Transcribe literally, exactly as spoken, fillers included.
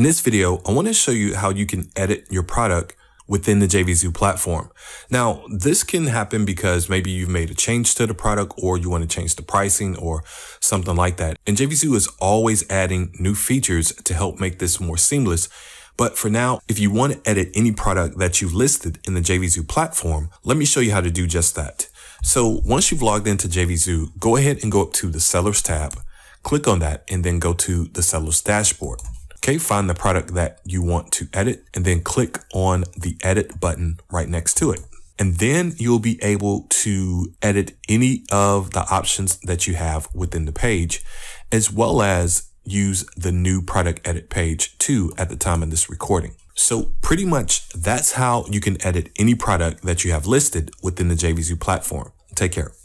In this video, I want to show you how you can edit your product within the JVZoo platform. Now, this can happen because maybe you've made a change to the product or you want to change the pricing or something like that. And JVZoo is always adding new features to help make this more seamless. But for now, if you want to edit any product that you listed in the JVZoo platform, let me show you how to do just that. So once you've logged into JVZoo, go ahead and go up to the Sellers tab, click on that, and then go to the Sellers dashboard. Okay, find the product that you want to edit and then click on the edit button right next to it. And then you'll be able to edit any of the options that you have within the page, as well as use the new product edit page too at the time of this recording. So pretty much that's how you can edit any product that you have listed within the JVZoo platform. Take care.